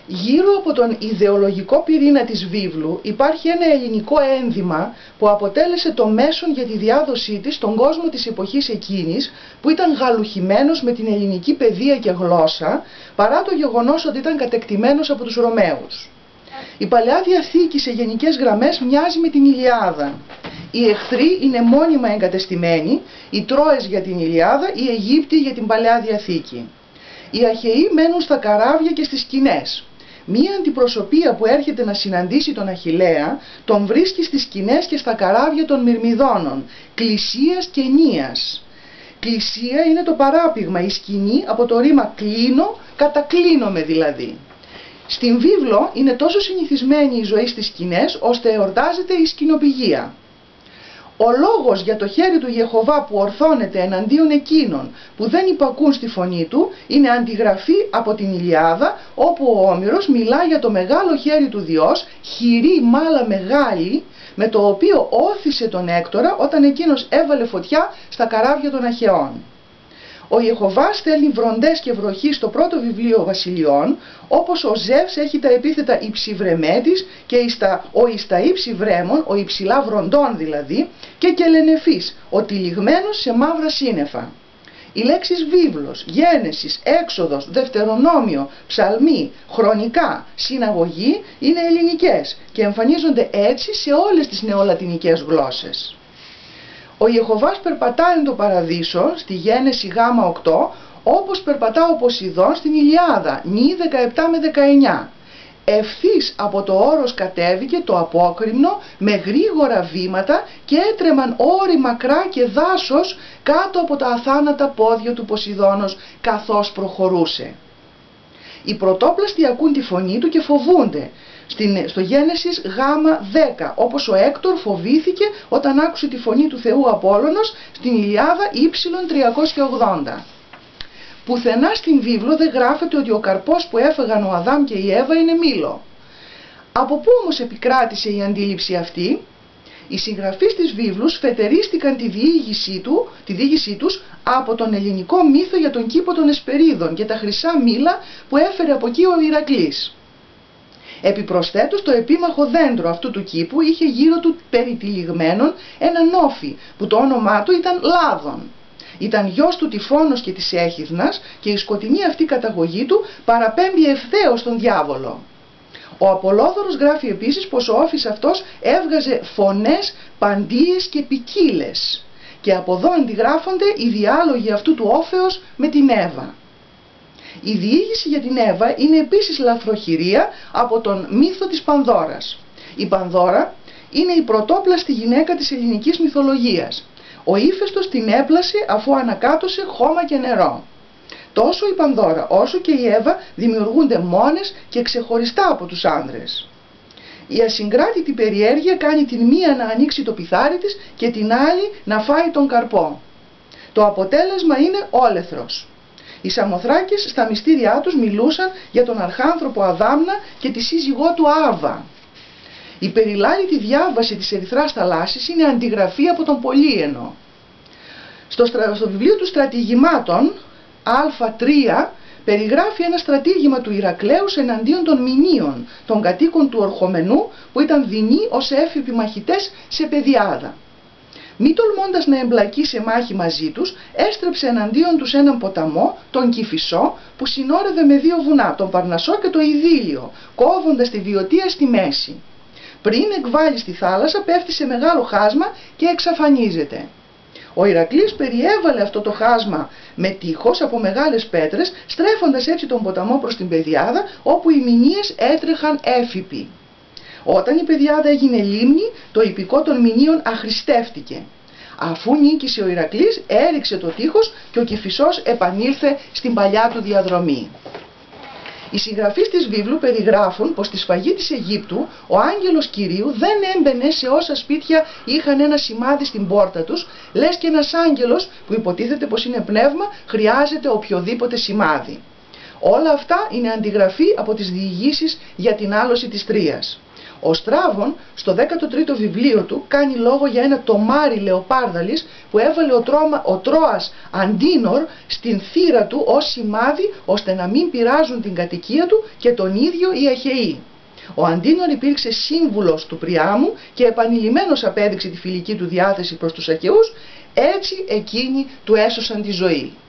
Γύρω από τον ιδεολογικό πυρήνα της βίβλου υπάρχει ένα ελληνικό ένδυμα που αποτέλεσε το μέσον για τη διάδοσή της στον κόσμο της εποχής εκείνης, που ήταν γαλουχημένος με την ελληνική παιδεία και γλώσσα, παρά το γεγονός ότι ήταν κατεκτημένος από τους Ρωμαίους. Η Παλαιά Διαθήκη σε γενικές γραμμές μοιάζει με την Ηλιάδα. Οι εχθροί είναι μόνιμα εγκατεστημένοι, οι Τρόες για την Ηλιάδα, οι Αιγύπτιοι για την Παλαιά Διαθήκη. Οι Αχαιοί μένουν στα καράβια και στις σκηνές. Μία αντιπροσωπεία που έρχεται να συναντήσει τον Αχιλλέα τον βρίσκει στις σκηνές και στα καράβια των Μυρμιδώνων, Κλησίας και Νίας. Κλησία είναι το παράπηγμα, η σκηνή, από το ρήμα κλείνω, κατακλίνομαι δηλαδή. Στην βίβλο είναι τόσο συνηθισμένη η ζωή στις σκηνές, ώστε εορτάζεται η σκηνοπηγία. Ο λόγος για το χέρι του Ιεχωβά που ορθώνεται εναντίον εκείνων που δεν υπακούν στη φωνή του είναι αντιγραφή από την Ηλιάδα, όπου ο Όμηρος μιλά για το μεγάλο χέρι του Διός, χειρή μάλα μεγάλη, με το οποίο όθησε τον Έκτορα όταν εκείνος έβαλε φωτιά στα καράβια των Αχαιών. Ο Ιεχωβά στέλνει βροντές και βροχή στο πρώτο βιβλίο Βασιλειών, όπως ο Ζεύς έχει τα επίθετα υψιβρεμέτης και ο εις τα ύψη βρέμων, ο υψηλά βροντών δηλαδή, και κελενεφής, ο τυλιγμένος σε μαύρα σύννεφα. Οι λέξεις βίβλος, γένεσης, έξοδος, δευτερονόμιο, ψαλμή, χρονικά, συναγωγή είναι ελληνικές και εμφανίζονται έτσι σε όλες τις νεολατινικές γλώσσες. Ο Ιεχωβάς περπατάει το παραδείσο στη Γένεση Γ 8, όπως περπατά ο Ποσειδών στην Ηλιάδα, νη 17 με 19. Ευθύς από το όρος κατέβηκε το απόκρημνο με γρήγορα βήματα και έτρεμαν όρη μακρά και δάσος κάτω από τα αθάνατα πόδια του Ποσειδώνος καθώς προχωρούσε. Οι πρωτόπλαστοι ακούν τη φωνή του και φοβούνται. Στο Γένεσης Γ 10, όπως ο Έκτορ φοβήθηκε όταν άκουσε τη φωνή του Θεού Απόλλωνος στην Ηλιάδα Y380. Πουθενά στην βίβλο δεν γράφεται ότι ο καρπός που έφαγαν ο Αδάμ και η Εύα είναι μήλο. Από πού όμως επικράτησε η αντίληψη αυτή? Οι συγγραφείς της βίβλου σφετερίστηκαν τη διήγησή τους από τον ελληνικό μύθο για τον κήπο των Εσπερίδων και τα χρυσά μήλα που έφερε από εκεί ο Ηρακλής. Επιπροσθέτως, το επίμαχο δέντρο αυτού του κήπου είχε γύρω του περιτυλιγμένον έναν όφη που το όνομά του ήταν Λάδων. Ήταν γιος του Τυφώνος και της Έχιδνας και η σκοτεινή αυτή καταγωγή του παραπέμπει ευθέως στον διάβολο. Ο Απολόδωρος γράφει επίσης πως ο όφης αυτός έβγαζε φωνές, παντίες και ποικίλες, και από εδώ αντιγράφονται οι διάλογοι αυτού του όφεως με την Εύα. Η διήγηση για την Εύα είναι επίσης λαθροχειρία από τον μύθο της Πανδώρας. Η Πανδώρα είναι η πρωτόπλαστη γυναίκα της ελληνικής μυθολογίας. Ο Ήφαιστος την έπλασε αφού ανακάτωσε χώμα και νερό. Τόσο η Πανδώρα όσο και η Εύα δημιουργούνται μόνες και ξεχωριστά από τους άνδρες. Η ασυγκράτητη περιέργεια κάνει την μία να ανοίξει το πιθάρι της και την άλλη να φάει τον καρπό. Το αποτέλεσμα είναι όλεθρος. Οι Σαμοθράκες στα μυστήριά τους μιλούσαν για τον αρχάνθρωπο Αδάμνα και τη σύζυγό του Άβα. Η περιλάλητη διάβαση της Ερυθράς θαλάσσης είναι αντιγραφή από τον Πολύενο. Στο βιβλίο του στρατηγημάτων Α3 περιγράφει ένα στρατήγημα του Ηρακλέους εναντίον των Μηνίων, των κατοίκων του Ορχομενού, που ήταν δεινοί ως έφυποι μαχητές σε πεδιάδα. Μη τολμώντας να εμπλακεί σε μάχη μαζί τους, έστρεψε εναντίον τους έναν ποταμό, τον Κηφισό, που συνόρευε με δύο βουνά, τον Παρνασσό και το Ιδίλιο, κόβοντας τη Βιωτία στη μέση. Πριν εκβάλει στη θάλασσα, πέφτει σε μεγάλο χάσμα και εξαφανίζεται. Ο Ηρακλής περιέβαλε αυτό το χάσμα με τείχος από μεγάλες πέτρες, στρέφοντας έτσι τον ποταμό προς την πεδιάδα, όπου οι Μηνίες έτρεχαν έφυποι. Όταν η πεδιάδα έγινε λίμνη, το ιππικό των Μηνίων αχρηστεύτηκε. Αφού νίκησε ο Ηρακλής, έριξε το τείχος και ο Κηφισός επανήλθε στην παλιά του διαδρομή. Οι συγγραφείς της βίβλου περιγράφουν πως στη σφαγή της Αιγύπτου ο άγγελος Κυρίου δεν έμπαινε σε όσα σπίτια είχαν ένα σημάδι στην πόρτα τους, λες και ένας άγγελος που υποτίθεται πως είναι πνεύμα χρειάζεται οποιοδήποτε σημάδι. Όλα αυτά είναι αντιγραφή από τις διηγήσεις για την άλωση της Τρίας. Ο Στράβων στο 13ο βιβλίο του κάνει λόγο για ένα τομάρι λεοπάρδαλης που έβαλε ο Τρώας Αντίνορ στην θύρα του ως σημάδι ώστε να μην πειράζουν την κατοικία του και τον ίδιο οι Αχαιοί. Ο Αντίνορ υπήρξε σύμβουλος του Πριάμου και επανειλημμένος απέδειξε τη φιλική του διάθεση προς τους Αχαιούς, έτσι εκείνοι του έσωσαν τη ζωή.